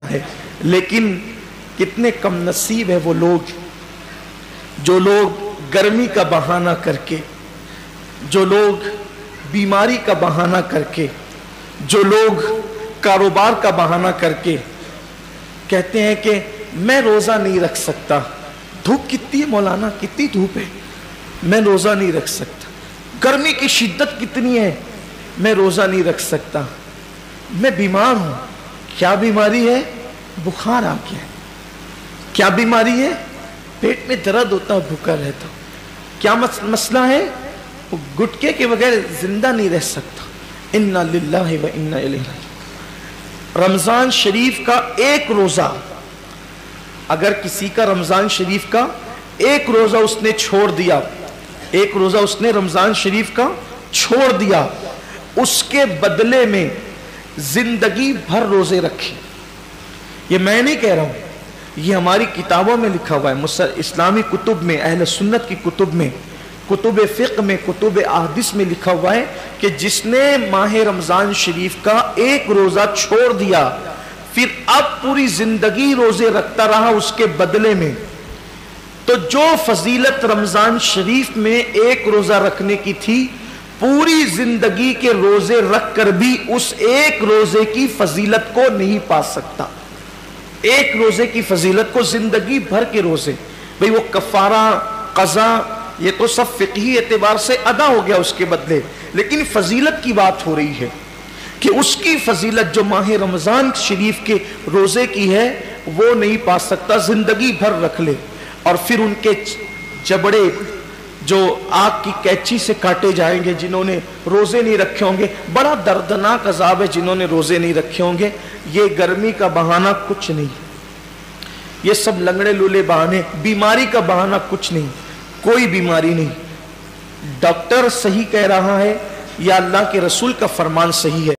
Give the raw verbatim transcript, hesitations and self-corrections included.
ہے، لیکن کتنے کم نصیب ہے وہ لوگ جو لوگ گرمی کا بہانہ کر کے، جو لوگ بیماری کا بہانہ کر کے، جو لوگ کاروبار کا بہانہ کر کے کہتے ہیں کہ میں روزہ نہیں رکھ سکتا، دھوپ کتنی ہے مولانا، کتنی دھوپ ہے، میں روزہ نہیں رکھ سکتا، گرمی کی شدت کتنی ہے، میں روزہ نہیں رکھ سکتا، میں بیمار ہوں۔ کیا بیماری ہے؟ بخار آ گیا ہے۔ کیا بیماری ہے؟ پیٹ میں درد ہوتا، بھوکا رہتا۔ کیا مسئلہ ہے؟ وہ گٹکے کے بغیر زندہ نہیں رہ سکتا۔ انا للہ و انا الیہ راجعون۔ رمضان شریف کا ایک روزہ، اگر کسی کا رمضان شریف کا ایک روزہ اس نے چھوڑ دیا، ایک روزہ اس نے رمضان شریف کا چھوڑ دیا، اس کے بدلے میں زندگی بھر روزے رکھے۔ یہ میں نہیں کہہ رہا ہوں، یہ ہماری کتابوں میں لکھا ہوا ہے، اسلامی کتب میں، اہل سنت کی کتب میں، کتب فقہ میں، کتب احادیث میں لکھا ہوا ہے کہ جس نے ماہ رمضان شریف کا ایک روزہ چھوڑ دیا، پھر اب پوری زندگی روزے رکھتا رہا اس کے بدلے میں، تو جو فضیلت رمضان شریف میں ایک روزہ رکھنے کی تھی، پوری زندگی کے روزے رکھ کر بھی اس ایک روزے کی فضیلت کو نہیں پا سکتا۔ ایک روزے کی فضیلت کو زندگی بھر کے روزے، بھئی وہ کفارہ، قضا، یہ تو سب فقہی اعتبار سے ادا ہو گیا اس کے بدلے، لیکن فضیلت کی بات ہو رہی ہے کہ اس کی فضیلت جو ماہ رمضان شریف کے روزے کی ہے وہ نہیں پا سکتا، زندگی بھر رکھ لے، اور پھر ان کے جبڑے جو آگ کی کینچی سے کاٹے جائیں گے جنہوں نے روزے نہیں رکھے ہوں گے۔ بڑا دردناک عذاب ہے جنہوں نے روزے نہیں رکھے ہوں گے۔ یہ گرمی کا بہانہ کچھ نہیں، یہ سب لنگڑے لولے بہانے، بیماری کا بہانہ کچھ نہیں، کوئی بیماری نہیں۔ ڈاکٹر صحیح کہہ رہا ہے یا اللہ کے رسول کا فرمان صحیح ہے؟